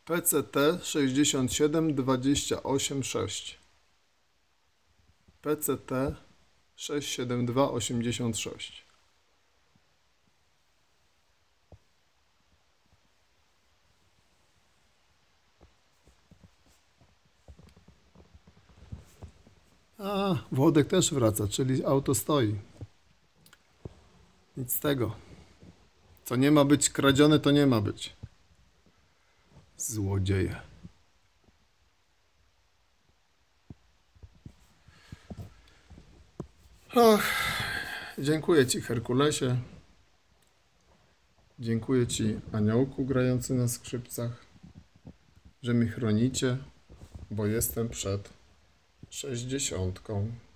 PCT 67286. PCT 67286. A, Włodek też wraca, czyli auto stoi. Nic z tego. Co nie ma być kradzione, to nie ma być. Złodzieje. Och, dziękuję Ci, Herkulesie. Dziękuję Ci, aniołku grający na skrzypcach, że mnie chronicie, bo jestem przed 60.